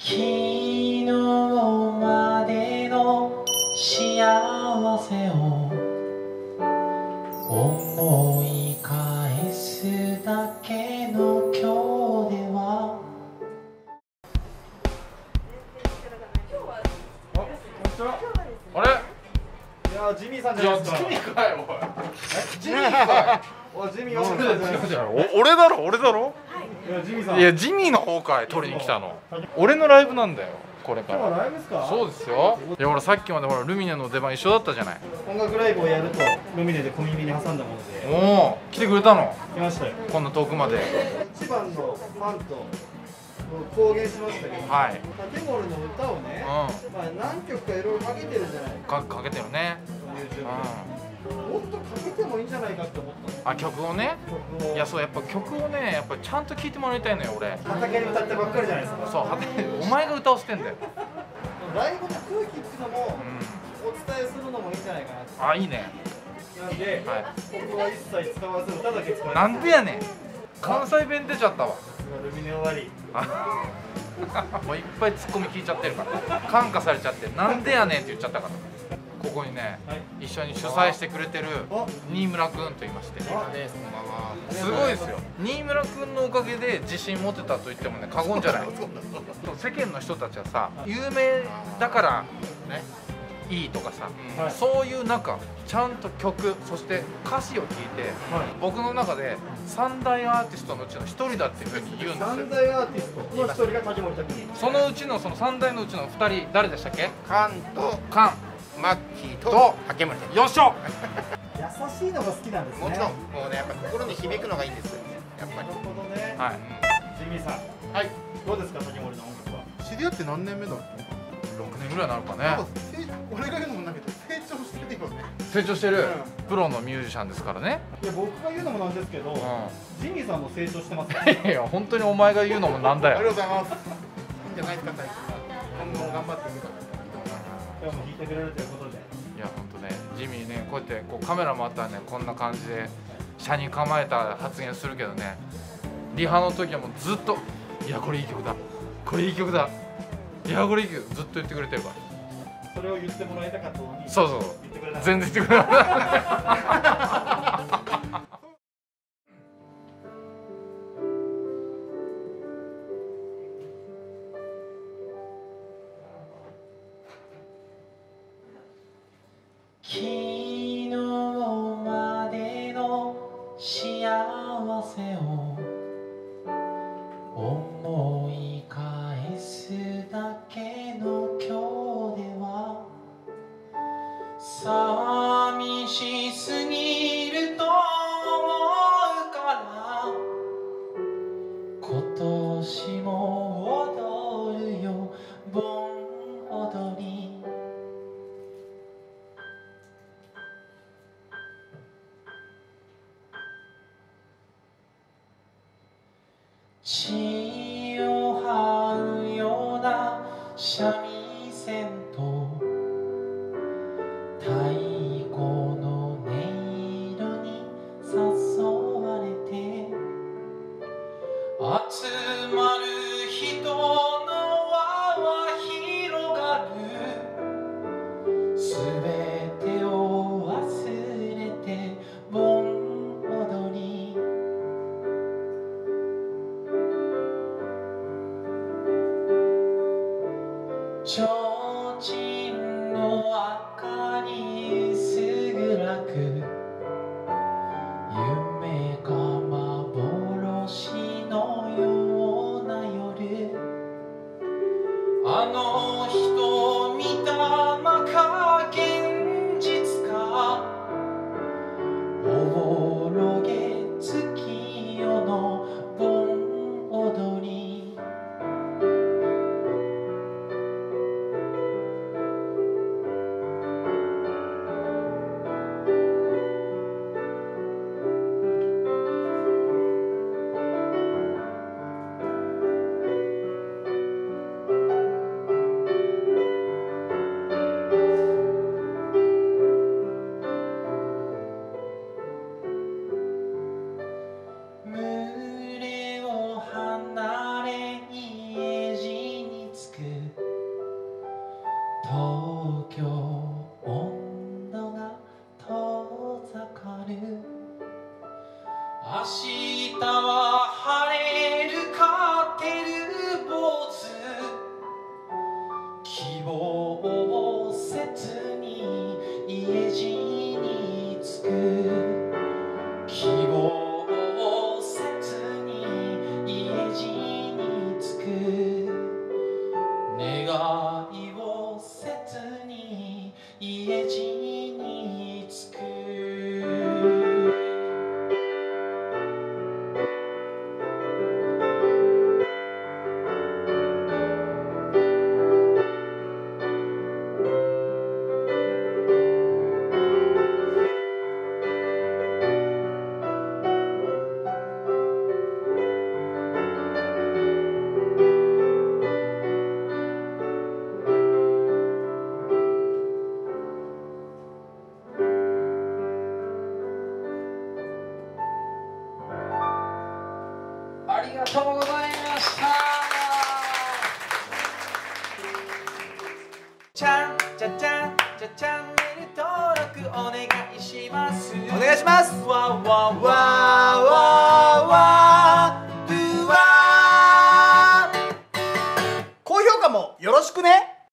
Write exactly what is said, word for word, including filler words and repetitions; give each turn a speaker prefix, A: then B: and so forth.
A: 昨日までの幸せを思い返すだけの今日では。
B: あれ？
C: いやジミーさんじゃないですか。
B: ジミーかよおい。ジミーかい。
C: おいジミー呼んでるじゃないですか。
B: お俺だろ俺だろ。
C: いやジミーさん。
B: いやジミーの方かい取りに来たの。俺のライブなんだよこれか
C: 今日は
B: ら。
C: ライブですか。
B: そうですよ。いやほらさっきまでほらルミネの出番一緒だったじゃない。
C: 音楽ライブをやるとルミネで小耳に挟んだもので。
B: おお来てくれたの。
C: 来ましたよ。
B: こんな遠くまで。
C: 一番のファンと公言しましたけど。
B: はい。
C: 竹森の歌をね。
B: う
C: まあ何曲かいろいろかけてるじゃない。
B: ん。かかけてるね。
C: YouTube
B: う
C: で。もっとかけてもいいんじゃないかって思った
B: ん。あ曲をね。
C: の。
B: いやそうやっぱ曲をねやっぱちゃんと聴いてもらいたいのよ俺。
C: 畑に歌ってばっかりじゃないですか。
B: そうはお前が歌わせてんだよ。
C: ライブの空気っていうのも
B: う
C: お伝えするのもいいんじゃないかなって。
B: ん。あいいね。
C: なんで、
B: はい
C: 僕は一切使わず歌だけ使わず。
B: なんでやねん。関西弁出ちゃったわ。
C: ルミネ終わり。
B: もういっぱいツッコミ聞いちゃってるから感化されちゃってなんでやねんって言っちゃったからここにね、
C: はい、
B: 一緒に主催してくれてる
C: あ
B: 新村くんと言いまして
C: あ
B: すごいですよ新村くんのおかげで自信持てたと言ってもね過言じゃない世間の人たちはさ有名だからねいいとかさ、
C: はい、
B: そういう中ちゃんと曲そして歌詞を聞いて、はい、僕の中で三大アーティストのうちの一人だっていうふうに言うんですよ。
C: 三大アーティストの一人が竹森拓実。
B: そのうちのその三大のうちの二人誰でしたっけ？
D: カンと
B: カン、
D: マッキーと竹森先
B: よっしょ。
C: 優しいのが好きなんですね。
D: 生。もちろんもうねやっぱ心に響くのがいいんですよ。やっぱり。
C: なるほどね。
B: はい。
C: ジミーさん。
D: はい。
C: どうですか竹森の音楽は。
D: 知り合って何年目だっけ？
B: 六年ぐらいになるか
D: なんか
B: ね。
D: 俺が言うのもなんか成長してるよね。
B: 成長してる、
C: うん
B: プロのミュージシャンですからね。
C: いや僕が言うのもなんですけど、
B: う
C: ジミーさんも成長してます
B: ん。いや本当にお前が言うのもなんだ
D: ありが
B: よ。
D: とうございます。いいんじゃないですか大輝さん。今後も頑張っていくから。
C: 今日も弾いてくれるということで。
B: いや本当ねジミーねこうやってこうカメラもあったらねこんな感じで車に構えた発言するけどねリハの時はもうずっといやこれいい曲だこれいい曲だいやこれいい曲ずっと言ってくれてるから。
C: それを言ってもらいたかったのに。
B: そうそう
C: 言ってくれなかった。
B: 全然言ってくれない
A: 昨日までの幸せを思い返すだけの今日では寂しすぎると思うから今年も踊るよ盆踊り血を這うような三味線と太鼓の音色に誘われて集まる人の輪は広がるすべてを忘れて盆踊り提灯の明かり薄暗く夢か幻のような夜あの人見たまか現実かおぼろげ月夜の盆踊り東京温度が遠ざかる明日は晴れる勝てる坊主希望を切に家路につく希望を切に家路につく願いを切に家路につくありがとうございましたちゃんちゃちゃんちゃチャンネル登録お願いします
E: お願いします。
A: わわわ